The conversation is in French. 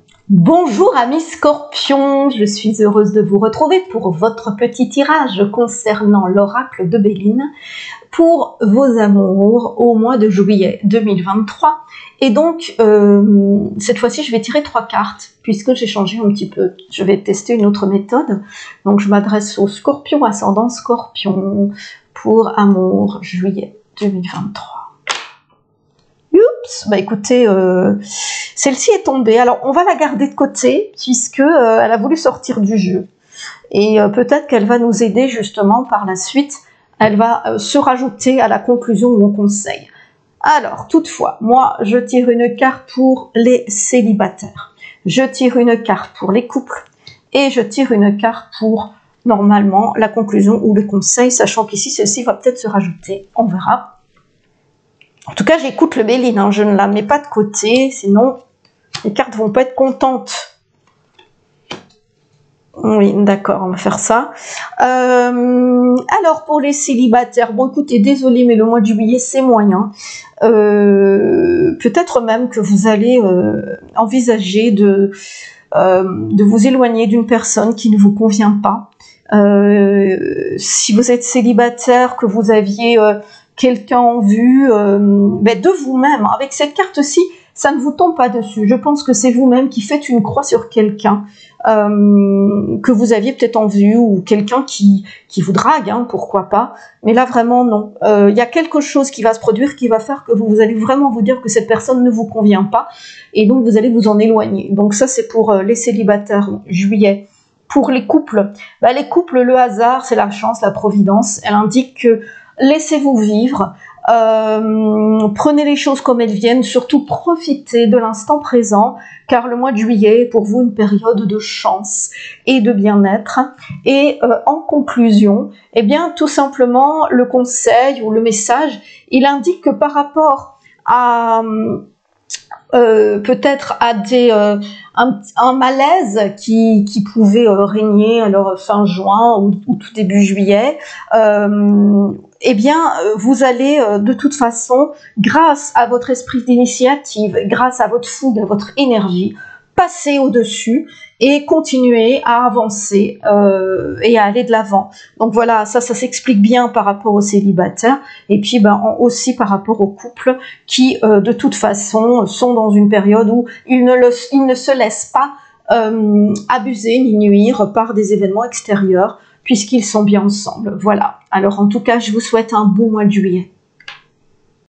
Bonjour amis Scorpions, je suis heureuse de vous retrouver pour votre petit tirage concernant l'oracle de Béline pour vos amours au mois de juillet 2023. Et donc, cette fois-ci, je vais tirer 3 cartes puisque j'ai changé un petit peu. Je vais tester une autre méthode. Donc, je m'adresse aux Scorpions, ascendant Scorpion, pour amour juillet 2023. Oups, bah écoutez, celle-ci est tombée. Alors, on va la garder de côté puisque elle a voulu sortir du jeu. Et peut-être qu'elle va nous aider justement par la suite. Elle va se rajouter à la conclusion ou au conseil. Alors, toutefois, moi, je tire une carte pour les célibataires. Je tire une carte pour les couples. Et je tire une carte pour, normalement, la conclusion ou le conseil, sachant qu'ici, celle-ci va peut-être se rajouter. On verra. En tout cas, j'écoute le Béline, hein, je ne la mets pas de côté, sinon les cartes vont pas être contentes. Oui, d'accord, on va faire ça. Alors, pour les célibataires, bon, écoutez, désolé, mais le mois de juillet, c'est moyen. Peut-être même que vous allez envisager de vous éloigner d'une personne qui ne vous convient pas. Si vous êtes célibataire, que vous aviez quelqu'un en vue, de vous-même. Avec cette carte-ci, ça ne vous tombe pas dessus. Je pense que c'est vous-même qui faites une croix sur quelqu'un que vous aviez peut-être en vue ou quelqu'un qui vous drague, hein, pourquoi pas. Mais là, vraiment, non. Y a quelque chose qui va se produire qui va faire que vous allez vraiment vous dire que cette personne ne vous convient pas et donc vous allez vous en éloigner. Donc ça, c'est pour les célibataires, juillet. Pour les couples, le hasard, c'est la chance, la providence. Elle indique que laissez-vous vivre, prenez les choses comme elles viennent, surtout profitez de l'instant présent, car le mois de juillet est pour vous une période de chance et de bien-être. Et en conclusion, eh bien, tout simplement, le conseil ou le message, il indique que par rapport à peut-être à un malaise qui pouvait régner alors fin juin ou tout début juillet, eh bien, vous allez de toute façon, grâce à votre esprit d'initiative, grâce à votre fougue, à votre énergie, passer au-dessus et continuer à avancer et à aller de l'avant. Donc voilà, ça s'explique bien par rapport aux célibataires et puis aussi par rapport aux couples qui, de toute façon, sont dans une période où ils ne se laissent pas abuser ni nuire par des événements extérieurs puisqu'ils sont bien ensemble. Voilà. Alors en tout cas, je vous souhaite un bon mois de juillet.